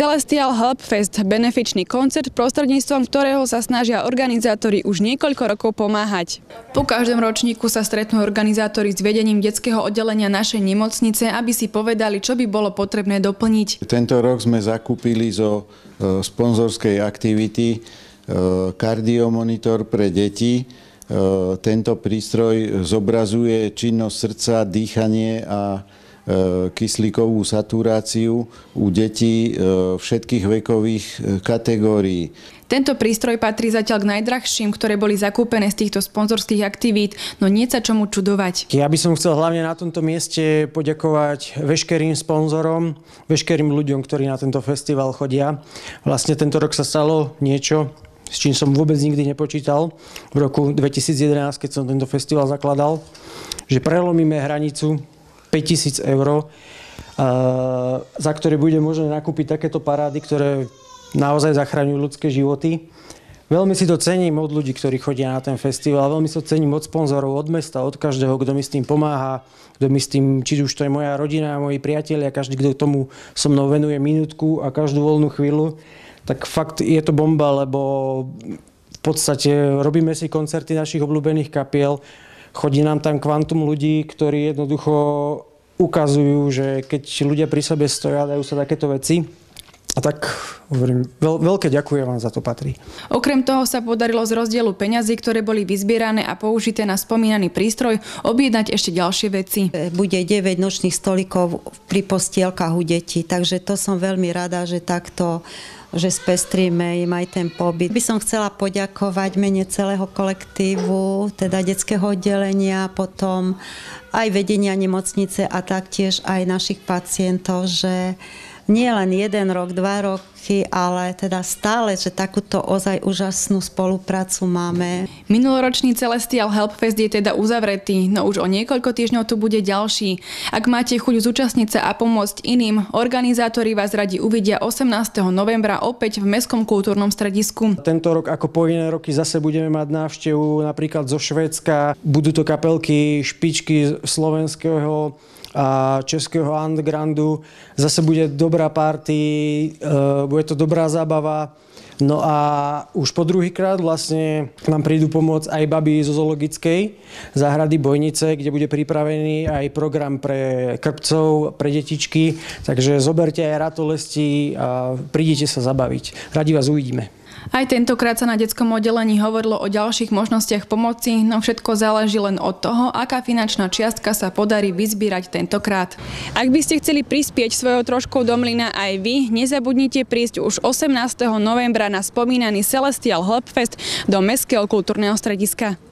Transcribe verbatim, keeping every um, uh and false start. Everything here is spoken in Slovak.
Celestial Helpfest, benefičný koncert, prostredníctvom ktorého sa snažia organizátori už niekoľko rokov pomáhať. Po každom ročníku sa stretnú organizátori s vedením detského oddelenia našej nemocnice, aby si povedali, čo by bolo potrebné doplniť. Tento rok sme zakúpili zo sponzorskej aktivity kardiomonitor pre deti. Tento prístroj zobrazuje činnosť srdca, dýchanie a kyslíkovú saturáciu u detí všetkých vekových kategórií. Tento prístroj patrí zatiaľ k najdrahším, ktoré boli zakúpené z týchto sponzorských aktivít, no nie sa čomu čudovať. Ja by som chcel hlavne na tomto mieste poďakovať veškerým sponzorom, veškerým ľuďom, ktorí na tento festival chodia. Vlastne tento rok sa stalo niečo, s čím som vôbec nikdy nepočítal v roku dvetisíc jedenásť, keď som tento festival zakladal, že prelomíme hranicu päťtisíc eur, za ktoré bude možné nakúpiť takéto parády, ktoré naozaj zachraňujú ľudské životy. Veľmi si to cením od ľudí, ktorí chodia na ten festival, veľmi si to cením od sponzorov, od mesta, od každého, kto mi s tým pomáha, kto mi s tým, či už to je moja rodina, moji priatelia, každý, kto tomu so mnou venuje minútku a každú voľnú chvíľu, tak fakt je to bomba, lebo v podstate robíme si koncerty našich obľúbených kapiel, chodí nám tam kvantum ľudí, ktorí jednoducho ukazujú, že keď ľudia pri sebe stoja, dajú sa takéto veci. A tak hovorím, veľ, veľké ďakujem vám, za to patrí. Okrem toho sa podarilo z rozdielu peňazí, ktoré boli vyzbierané a použité na spomínaný prístroj, objednať ešte ďalšie veci. Bude deväť nočných stolíkov pri postielkach u detí, takže to som veľmi rada, že takto že spestríme im aj ten pobyt. By som chcela poďakovať mene celého kolektívu, teda detského oddelenia, potom aj vedenia nemocnice a taktiež aj našich pacientov, že nie len jeden rok, dva roky, ale teda stále, že takúto ozaj úžasnú spoluprácu máme. Minuloročný Celestial Helpfest je teda uzavretý, no už o niekoľko týždňov tu bude ďalší. Ak máte chuť zúčastniť sa a pomôcť iným, organizátori vás radi uvidia osemnásteho novembra opäť v Mestskom kultúrnom stredisku. Tento rok, ako po iné roky, zase budeme mať návštevu napríklad zo Švédska. Budú to kapelky špičky slovenského a českého undergroundu. Zase bude dobrá party, bude to dobrá zábava. No a už po druhýkrát vlastne nám prídu pomôcť aj baby zo zoologickej záhrady Bojnice, kde bude pripravený aj program pre krpcov, pre detičky. Takže zoberte aj ratolesti a prídite sa zabaviť. Radi vás uvidíme. Aj tentokrát sa na detskom oddelení hovorilo o ďalších možnostiach pomoci, no všetko záleží len od toho, aká finančná čiastka sa podarí vyzbierať tentokrát. Ak by ste chceli prispieť svojou troškou do mlyna aj vy, nezabudnite prísť už osemnásteho novembra na spomínaný Celestial Helpfest do Mestského kultúrneho strediska.